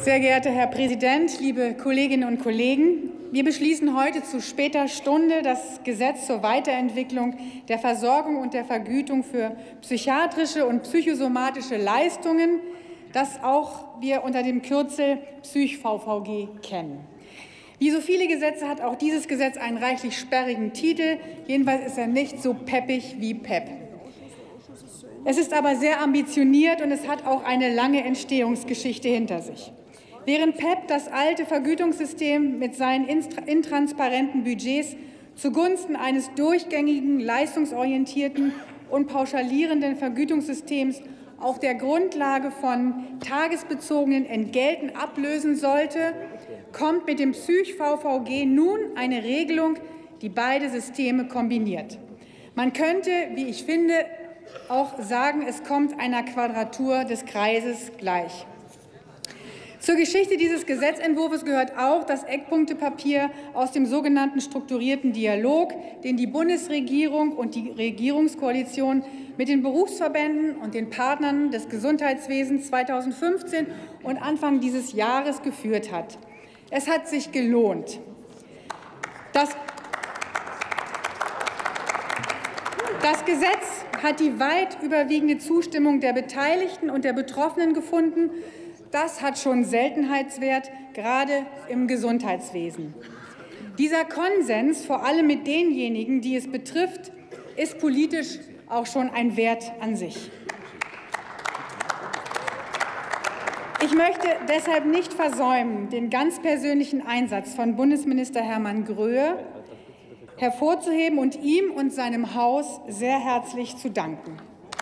Sehr geehrter Herr Präsident, liebe Kolleginnen und Kollegen! Wir beschließen heute zu später Stunde das Gesetz zur Weiterentwicklung der Versorgung und der Vergütung für psychiatrische und psychosomatische Leistungen, das auch wir unter dem Kürzel PsychVVG kennen. Wie so viele Gesetze hat auch dieses Gesetz einen reichlich sperrigen Titel. Jedenfalls ist er nicht so peppig wie PEP. Es ist aber sehr ambitioniert und es hat auch eine lange Entstehungsgeschichte hinter sich. Während PEP das alte Vergütungssystem mit seinen intransparenten Budgets zugunsten eines durchgängigen, leistungsorientierten und pauschalierenden Vergütungssystems auf der Grundlage von tagesbezogenen Entgelten ablösen sollte, kommt mit dem PsychVVG nun eine Regelung, die beide Systeme kombiniert. Man könnte, wie ich finde, auch sagen, es kommt einer Quadratur des Kreises gleich. Zur Geschichte dieses Gesetzentwurfs gehört auch das Eckpunktepapier aus dem sogenannten strukturierten Dialog, den die Bundesregierung und die Regierungskoalition mit den Berufsverbänden und den Partnern des Gesundheitswesens 2015 und Anfang dieses Jahres geführt hat. Es hat sich gelohnt. Das Gesetz hat die weit überwiegende Zustimmung der Beteiligten und der Betroffenen gefunden. Das hat schon Seltenheitswert, gerade im Gesundheitswesen. Dieser Konsens, vor allem mit denjenigen, die es betrifft, ist politisch auch schon ein Wert an sich. Ich möchte deshalb nicht versäumen, den ganz persönlichen Einsatz von Bundesminister Hermann Gröhe hervorzuheben und ihm und seinem Haus sehr herzlich zu danken.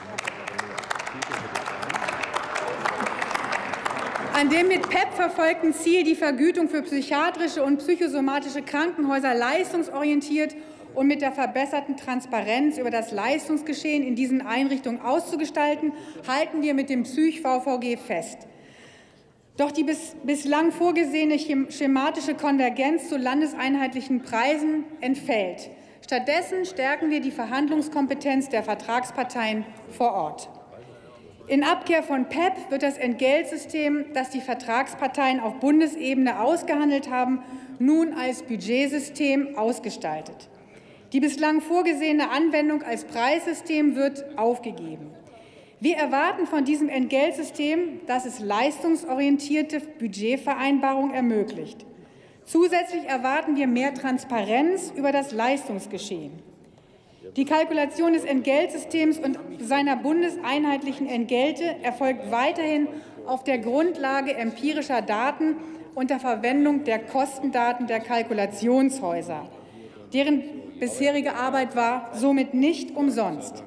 An dem mit PEP verfolgten Ziel, die Vergütung für psychiatrische und psychosomatische Krankenhäuser leistungsorientiert und mit der verbesserten Transparenz über das Leistungsgeschehen in diesen Einrichtungen auszugestalten, halten wir mit dem PsychVVG fest. Doch die bislang vorgesehene schematische Konvergenz zu landeseinheitlichen Preisen entfällt. Stattdessen stärken wir die Verhandlungskompetenz der Vertragsparteien vor Ort. In Abkehr von PEP wird das Entgeltsystem, das die Vertragsparteien auf Bundesebene ausgehandelt haben, nun als Budgetsystem ausgestaltet. Die bislang vorgesehene Anwendung als Preissystem wird aufgegeben. Wir erwarten von diesem Entgeltsystem, dass es leistungsorientierte Budgetvereinbarungen ermöglicht. Zusätzlich erwarten wir mehr Transparenz über das Leistungsgeschehen. Die Kalkulation des Entgeltsystems und seiner bundeseinheitlichen Entgelte erfolgt weiterhin auf der Grundlage empirischer Daten unter Verwendung der Kostendaten der Kalkulationshäuser. Deren bisherige Arbeit war somit nicht umsonst.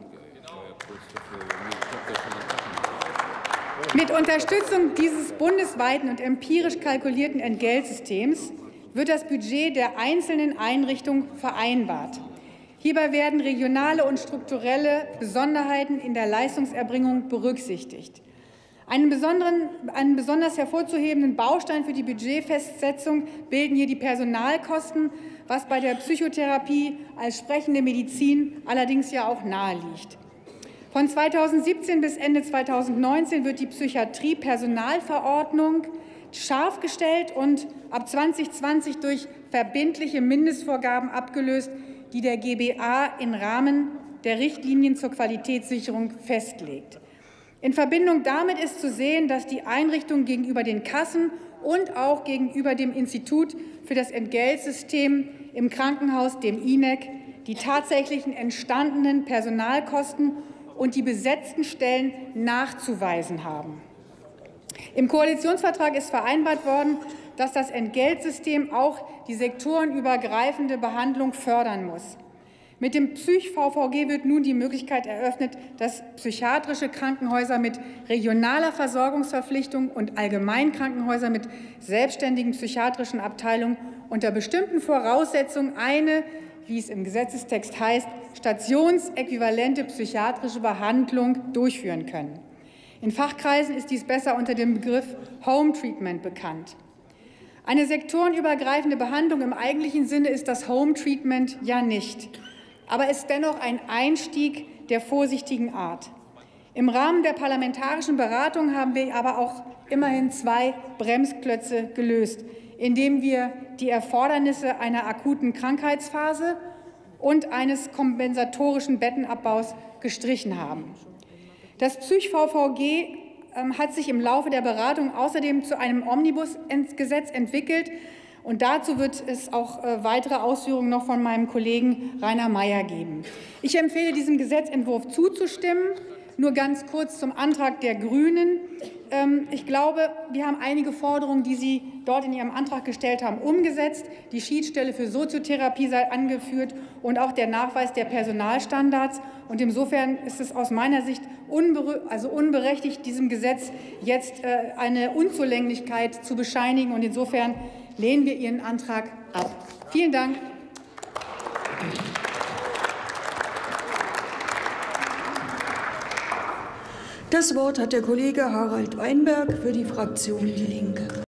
Mit Unterstützung dieses bundesweiten und empirisch kalkulierten Entgeltsystems wird das Budget der einzelnen Einrichtungen vereinbart. Hierbei werden regionale und strukturelle Besonderheiten in der Leistungserbringung berücksichtigt. Einen besonders hervorzuhebenden Baustein für die Budgetfestsetzung bilden hier die Personalkosten, was bei der Psychotherapie als sprechende Medizin allerdings ja auch naheliegt. Von 2017 bis Ende 2019 wird die Psychiatrie-Personalverordnung scharf gestellt und ab 2020 durch verbindliche Mindestvorgaben abgelöst, die der GBA im Rahmen der Richtlinien zur Qualitätssicherung festlegt. In Verbindung damit ist zu sehen, dass die Einrichtung gegenüber den Kassen und auch gegenüber dem Institut für das Entgeltsystem im Krankenhaus, dem InEK, die tatsächlichen entstandenen Personalkosten und die besetzten Stellen nachzuweisen haben. Im Koalitionsvertrag ist vereinbart worden, dass das Entgeltsystem auch die sektorenübergreifende Behandlung fördern muss. Mit dem PsychVVG wird nun die Möglichkeit eröffnet, dass psychiatrische Krankenhäuser mit regionaler Versorgungsverpflichtung und Allgemeinkrankenhäuser mit selbstständigen psychiatrischen Abteilungen unter bestimmten Voraussetzungen eine, wie es im Gesetzestext heißt, stationsäquivalente psychiatrische Behandlung durchführen können. In Fachkreisen ist dies besser unter dem Begriff Home Treatment bekannt. Eine sektorenübergreifende Behandlung im eigentlichen Sinne ist das Home Treatment ja nicht, aber ist dennoch ein Einstieg der vorsichtigen Art. Im Rahmen der parlamentarischen Beratung haben wir aber auch immerhin 2 Bremsklötze gelöst, indem wir die Erfordernisse einer akuten Krankheitsphase und eines kompensatorischen Bettenabbaus gestrichen haben. Das PsychVVG hat sich im Laufe der Beratung außerdem zu einem Omnibusgesetz entwickelt. Und dazu wird es auch weitere Ausführungen noch von meinem Kollegen Rainer Mayer geben. Ich empfehle, diesem Gesetzentwurf zuzustimmen. Nur ganz kurz zum Antrag der Grünen. Ich glaube, wir haben einige Forderungen, die Sie dort in Ihrem Antrag gestellt haben, umgesetzt. Die Schiedsstelle für Soziotherapie sei angeführt und auch der Nachweis der Personalstandards. Und insofern ist es aus meiner Sicht unberechtigt, diesem Gesetz jetzt eine Unzulänglichkeit zu bescheinigen. Und insofern lehnen wir Ihren Antrag ab. Vielen Dank. Das Wort hat der Kollege Harald Weinberg für die Fraktion Die Linke.